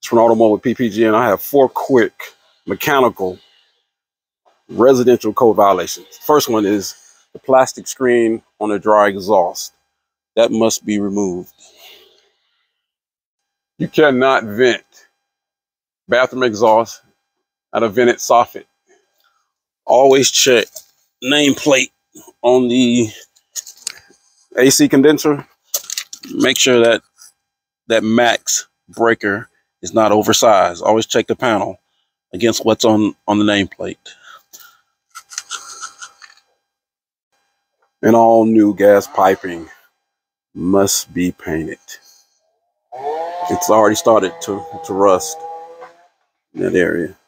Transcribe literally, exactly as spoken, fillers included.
It's from Automotive P P G, and I have four quick mechanical residential code violations. First one is the plastic screen on the dry exhaust. That must be removed. You cannot vent bathroom exhaust at a vented soffit. Always check nameplate on the A C condenser. Make sure that that max breaker is not oversized. Always check the panel against what's on on the nameplate. And all new gas piping must be painted. It's already started to, to rust in that area.